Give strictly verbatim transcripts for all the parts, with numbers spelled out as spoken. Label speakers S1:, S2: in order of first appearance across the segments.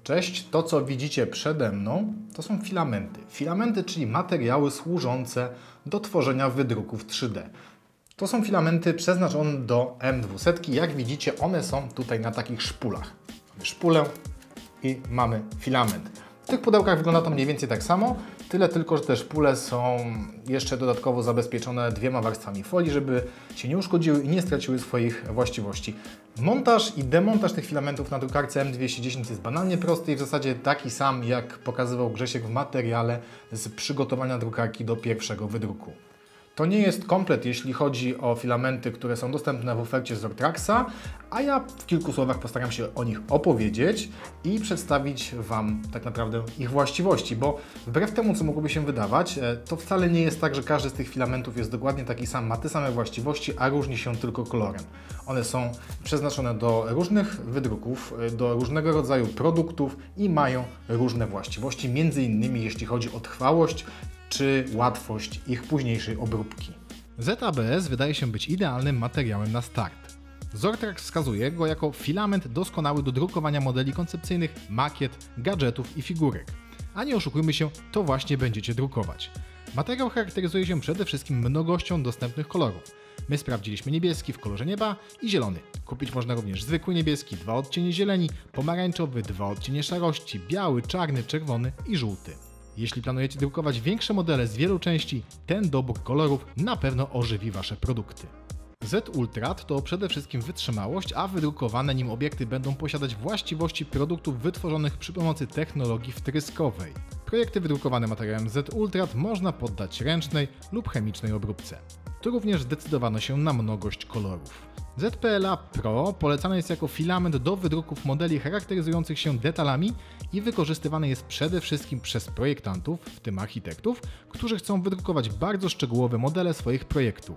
S1: Cześć, to co widzicie przede mną to są filamenty. Filamenty, czyli materiały służące do tworzenia wydruków trzy D. To są filamenty przeznaczone do M dwieście. Jak widzicie, one są tutaj na takich szpulach. Mamy szpulę i mamy filament. W tych pudełkach wygląda to mniej więcej tak samo, tyle tylko, że te szpule są jeszcze dodatkowo zabezpieczone dwiema warstwami folii, żeby się nie uszkodziły i nie straciły swoich właściwości. Montaż i demontaż tych filamentów na drukarce M dwieście dziesięć jest banalnie prosty i w zasadzie taki sam, jak pokazywał Grzesiek w materiale z przygotowania drukarki do pierwszego wydruku. To nie jest komplet, jeśli chodzi o filamenty, które są dostępne w ofercie z Zortraxa, a ja w kilku słowach postaram się o nich opowiedzieć i przedstawić Wam tak naprawdę ich właściwości, bo wbrew temu, co mogłoby się wydawać, to wcale nie jest tak, że każdy z tych filamentów jest dokładnie taki sam, ma te same właściwości, a różni się tylko kolorem. One są przeznaczone do różnych wydruków, do różnego rodzaju produktów i mają różne właściwości, między innymi jeśli chodzi o trwałość czy łatwość ich późniejszej obróbki. Z A B S wydaje się być idealnym materiałem na start. Zortrax wskazuje go jako filament doskonały do drukowania modeli koncepcyjnych, makiet, gadżetów i figurek. A nie oszukujmy się, to właśnie będziecie drukować. Materiał charakteryzuje się przede wszystkim mnogością dostępnych kolorów. My sprawdziliśmy niebieski w kolorze nieba i zielony. Kupić można również zwykły niebieski, dwa odcienie zieleni, pomarańczowy, dwa odcienie szarości, biały, czarny, czerwony i żółty. Jeśli planujecie drukować większe modele z wielu części, ten dobór kolorów na pewno ożywi Wasze produkty. Z Ultrat to przede wszystkim wytrzymałość, a wydrukowane nim obiekty będą posiadać właściwości produktów wytworzonych przy pomocy technologii wtryskowej. Projekty wydrukowane materiałem Z Ultrat można poddać ręcznej lub chemicznej obróbce. Tu również zdecydowano się na mnogość kolorów. Z P L A Pro polecany jest jako filament do wydruków modeli charakteryzujących się detalami i wykorzystywany jest przede wszystkim przez projektantów, w tym architektów, którzy chcą wydrukować bardzo szczegółowe modele swoich projektów.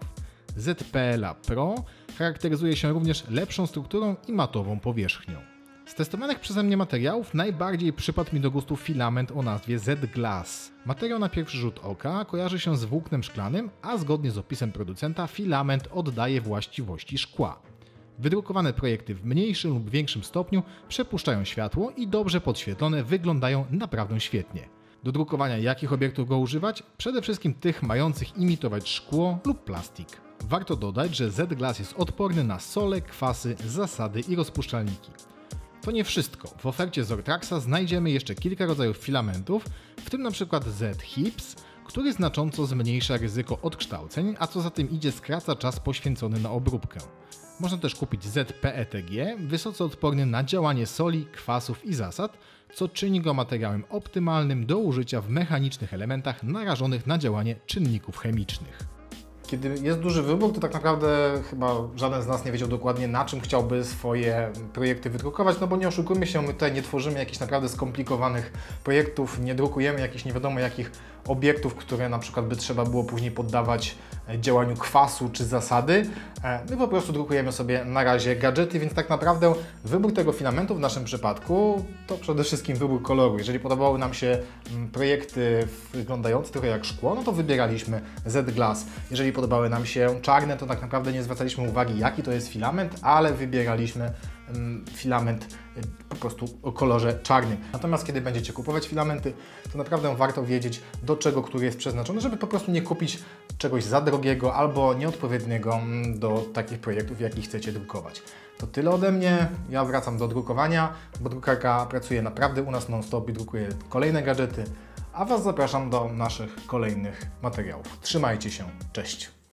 S1: Z P L A Pro charakteryzuje się również lepszą strukturą i matową powierzchnią. Z testowanych przeze mnie materiałów najbardziej przypadł mi do gustu filament o nazwie Z Glass. Materiał na pierwszy rzut oka kojarzy się z włóknem szklanym, a zgodnie z opisem producenta filament oddaje właściwości szkła. Wydrukowane projekty w mniejszym lub większym stopniu przepuszczają światło i dobrze podświetlone wyglądają naprawdę świetnie. Do drukowania jakich obiektów go używać? Przede wszystkim tych mających imitować szkło lub plastik. Warto dodać, że Z Glass jest odporny na sole, kwasy, zasady i rozpuszczalniki. To nie wszystko. W ofercie Zortraxa znajdziemy jeszcze kilka rodzajów filamentów, w tym np. Z Hips, który znacząco zmniejsza ryzyko odkształceń, a co za tym idzie skraca czas poświęcony na obróbkę. Można też kupić Z P E T G, wysoce odporny na działanie soli, kwasów i zasad, co czyni go materiałem optymalnym do użycia w mechanicznych elementach narażonych na działanie czynników chemicznych. Kiedy jest duży wybór, to tak naprawdę chyba żaden z nas nie wiedział dokładnie, na czym chciałby swoje projekty wydrukować, no bo nie oszukujmy się, my tutaj nie tworzymy jakichś naprawdę skomplikowanych projektów, nie drukujemy jakichś nie wiadomo jakich obiektów, które na przykład by trzeba było później poddawać działaniu kwasu czy zasady. My po prostu drukujemy sobie na razie gadżety, więc tak naprawdę wybór tego filamentu w naszym przypadku to przede wszystkim wybór koloru. Jeżeli podobały nam się projekty wyglądające trochę jak szkło, no to wybieraliśmy Z Glass. Jeżeli podobały nam się czarne, to tak naprawdę nie zwracaliśmy uwagi, jaki to jest filament, ale wybieraliśmy filament po prostu o kolorze czarnym. Natomiast kiedy będziecie kupować filamenty, to naprawdę warto wiedzieć, do czego który jest przeznaczony, żeby po prostu nie kupić czegoś za drogiego albo nieodpowiedniego do takich projektów, jakich chcecie drukować. To tyle ode mnie. Ja wracam do drukowania, bo drukarka pracuje naprawdę u nas non-stop i drukuje kolejne gadżety, a Was zapraszam do naszych kolejnych materiałów. Trzymajcie się, cześć!